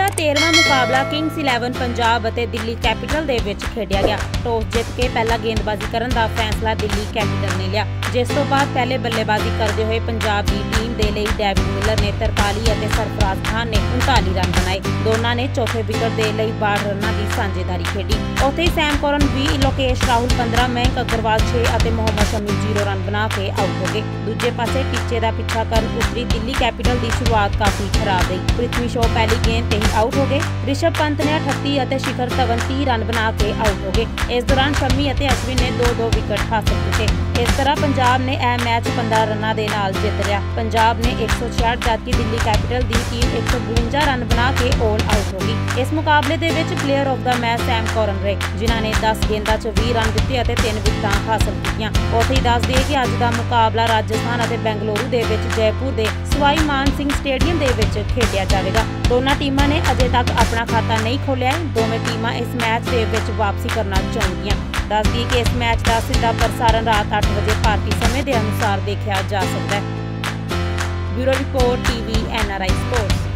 ਦਾ 13ਵਾਂ ਮੁਕਾਬਲਾ ਕਿੰਗਸ 11 ਪੰਜਾਬ ਅਤੇ ਦਿੱਲੀ ਕੈਪੀਟਲ ਦੇ ਵਿੱਚ ਖੇਡਿਆ ਗਿਆ। ਟੌਸ ਜਿੱਤ ਕੇ ਪਹਿਲਾਂ ਗੇਂਦਬਾਜ਼ੀ ਕਰਨ ਦਾ ਫੈਸਲਾ ਦਿੱਲੀ ਕੈਪੀਟਲ ਨੇ ਲਿਆ, ਜਿਸ ਤੋਂ ਬਾਅਦ ਪਹਿਲੇ ਬੱਲੇਬਾਜ਼ੀ ਕਰਦੇ ਹੋਏ ਪੰਜਾਬ ਦੀ ਟੀਮ ਦੇ ਲਈ ਡੇਵਿਡ ਮਿਲਰ ਨੇ 43 ਅਤੇ ਸਰਫਰਾਜ਼ ਖਾਨ ਨੇ 39 ਰਨ ਬਣਾਏ। ਦੋਨਾਂ ਨੇ ਚੌਥੇ ਵਿਕਟ ਦੇ ਲਈ 62 ਰਨਾਂ ਦੀ ਸਾਂਝੇਦਾਰੀ ਖੇਡੀ। ਉੱਥੇ ਹੀ ਸੈਮ ਕਰਨ 20, ਲੋਕੇਸ਼ ਰਾਹੁਲ 15, ਮਯੰਕ ਅਗਰਵਾਲ 6 ਅਤੇ ਮੁਹੰਮਦ ਸ਼ਮੀ 0 ਰਨ ਬਣਾ ਕੇ ਆਊਟ ਹੋ ਗਏ। ਦੂਜੇ ਪਾਸੇ ਟੀਚੇ ਦਾ ਪਿੱਛਾ ਕਰਨ ਉਤਰੀ ਦਿੱਲੀ ਕੈਪੀਟਲ ਦੀ ਸ਼ੁਰੂਆਤ ਕਾਫੀ ਖਰਾਬ ਰਹੀ। ਪ੍ਰਿਥਵੀ ਸ਼ॉ ਪਹਿਲੀ ਗੇਂਦ ਤੇ ਹੀ ਆਊਟ ਹੋ ਗਏ। ਰਿਸ਼ਭ ਪੰਤ ਨੇ 38 ਅਤੇ ਸ਼ਿਖਰ ਧਵਨ 30 ਰਨ ਬਣਾ ਕੇ ਆਊਟ ਹੋ ਗਏ। ਇਸ ਦੌਰਾਨ ਸ਼ਮੀ ਅਤੇ ਅਸ਼ਵਿਨ ਨੇ 2-2 ਵਿਕਟ ਹਾਸਲ ਕੀਤੇ। ਇਸ ਤਰ੍ਹਾਂ ਪੰਜਾਬ ਨੇ ਇਹ ਮੈਚ 15 ਰਨਾਂ ਦੇ ਨਾਲ ਜਿੱਤ ਲਿਆ। ਪੰਜਾਬ ਨੇ 166 ਜਦਕਿ ਦਿੱਲੀ ਕੈਪੀਟਲ ਦੀ ਟੀਮ 152 ਰਨ ਬਣਾ ਕੇ ਆਲ ਆਊਟ ਹੋ ਗਈ। ਇਸ ਮੁਕਾਬਲੇ ਦੇ ਵਿੱਚ ਪਲੇਅਰ ਆਫ ਦਾ ਮੈਚ ਸੈਮ ਕਰਨ ਰਹੇ, ਜਿਨ੍ਹਾਂ ਨੇ 10 ਗੇਂਦਾਂ 'ਚ 20 ਰਨ ਦਿੱਤੇ ਅਤੇ 3 ਵਿਕਟਾਂ ਹਾਸਲ ਕੀਤੀਆਂ। ਉੱਥੇ ਹੀ ਦੱਸ ਦਈਏ ਕਿ ਅੱਜ ਦਾ ਮੁਕਾਬਲਾ ਰਾਜਸਥਾਨ ਅਤੇ ਬੈਂਗਲੁਰੂ ਦੇ ਵਿੱਚ ਜੈਪੁਰ ਦੇ ਸਵਾਈ ਮਾਨ ਸਿੰਘ ਸਟੇਡੀਅਮ ਦੇ ਵਿੱਚ ਖੇਡਿਆ ਜਾਵੇਗਾ। ਦੋਨਾਂ ਟੀਮਾਂ ਨੇ ਅਜੇ ਤੱਕ ਆਪਣਾ ਖਾਤਾ ਨਹੀਂ ਖੋਲ੍ਹਿਆ ਹੈ। ਦੋਵੇਂ ਟੀਮਾਂ ਇਸ ਮੈਚ ਦੇ ਵਿੱਚ ਵਾਪਸੀ ਕਰਨਾ ਚਾਹੁੰਦੀਆਂ। ਦੱਸ ਦਈਏ ਕਿ ਇਸ ਮੈਚ ਦਾ ਸਿੱਧਾ ਪ੍ਰਸਾਰਣ ਰਾਤ 8 ਵਜੇ ਭਾਰਤੀ ਸਮੇਂ ਦੇ ਅਨੁਸਾਰ ਦੇਖਿਆ ਜਾ ਸਕਦਾ ਹੈ। Bureau report, TV NRI sports.